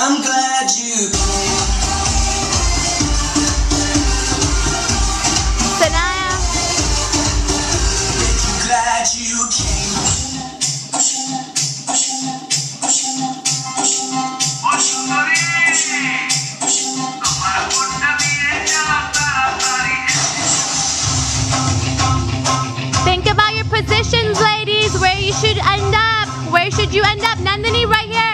I'm glad you came. Sanaya. Glad you came. Think about your positions, ladies, where you should end up. Where should you end up? Nandini, right here.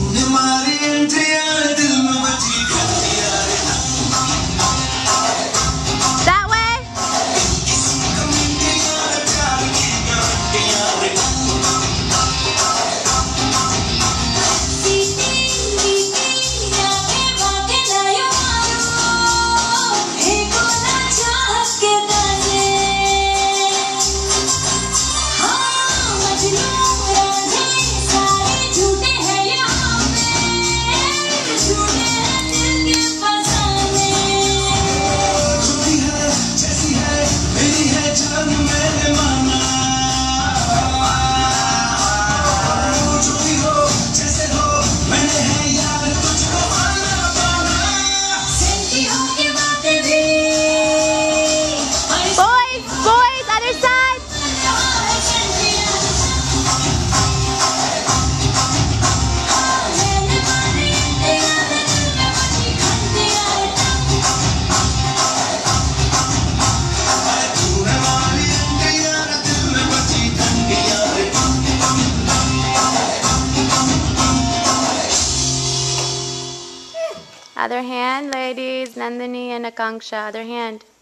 That way. Other hand, ladies. Nandini and Akanksha. Other hand.